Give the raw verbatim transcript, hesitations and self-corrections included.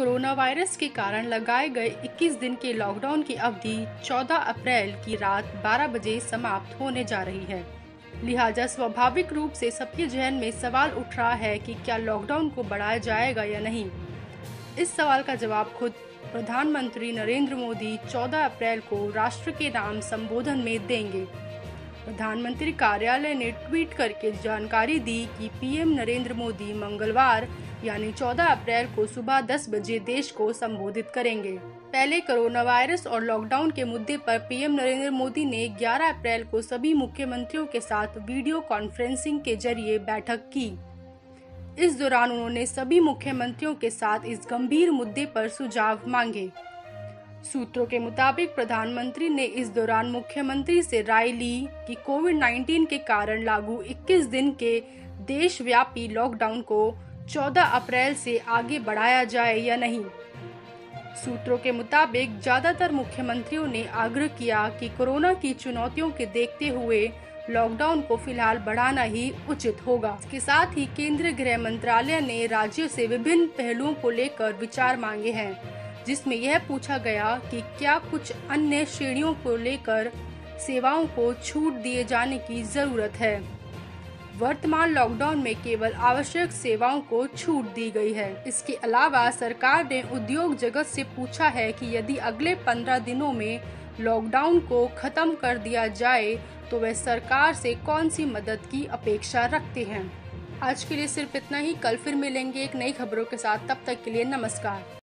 Corona virus के कारण लगाए गए इक्कीस दिन के लॉकडाउन की अवधि चौदह अप्रैल की रात बारह बजे समाप्त होने जा रही है। लिहाजा स्वाभाविक रूप से सबके जहन में सवाल उठ रहा है कि क्या लॉकडाउन को बढ़ाया जाएगा या नहीं। इस सवाल का जवाब खुद प्रधानमंत्री नरेंद्र मोदी चौदह अप्रैल को राष्ट्र के नाम संबोधन में देंगे। प्रधानमंत्री कार्यालय ने ट्वीट करके जानकारी दी कि पीएम नरेंद्र मोदी मंगलवार यानी चौदह अप्रैल को सुबह दस बजे देश को संबोधित करेंगे। पहले कोरोना वायरस और लॉकडाउन के मुद्दे पर पीएम नरेंद्र मोदी ने ग्यारह अप्रैल को सभी मुख्यमंत्रियों के साथ वीडियो कॉन्फ्रेंसिंग के जरिए बैठक की। इस दौरान उन्होंने सभी मुख्यमंत्रियों के साथ इस गंभीर मुद्दे पर सुझाव मांगे। सूत्रों के मुताबिक प्रधानमंत्री ने इस दौरान मुख्यमंत्री से राय ली कि कोविड उन्नीस के कारण लागू इक्कीस दिन के देशव्यापी लॉकडाउन को चौदह अप्रैल से आगे बढ़ाया जाए या नहीं। सूत्रों के मुताबिक ज्यादातर मुख्यमंत्रियों ने आग्रह किया कि कोरोना की चुनौतियों के देखते हुए लॉकडाउन को फिलहाल बढ़ाना ही उचित होगा। इसके साथ ही केंद्रीय गृह मंत्रालय ने राज्यों से विभिन्न पहलुओं को लेकर विचार मांगे हैं, जिसमें यह पूछा गया कि क्या कुछ अन्य श्रेणियों को लेकर सेवाओं को छूट दिए जाने की जरूरत है। वर्तमान लॉकडाउन में केवल आवश्यक सेवाओं को छूट दी गई है। इसके अलावा सरकार ने उद्योग जगत से पूछा है कि यदि अगले पंद्रह दिनों में लॉकडाउन को खत्म कर दिया जाए तो वे सरकार से कौन सी मदद की अपेक्षा रखते हैं। आज के लिए सिर्फ इतना ही। कल फिर मिलेंगे एक नई खबरों के साथ। तब तक के लिए नमस्कार।